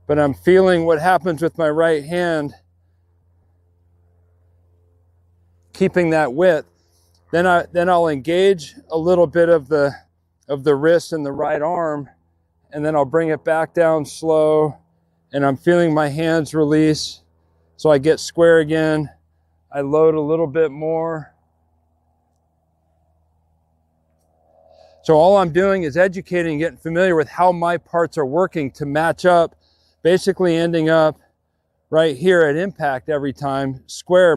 but I'm feeling what happens with my right hand, keeping that width. Then I'll engage a little bit of the wrist and the right arm, and then I'll bring it back down slow, and I'm feeling my hands release. So I get square again. I load a little bit more. So all I'm doing is educating, getting familiar with how my parts are working to match up, basically ending up right here at impact every time, square.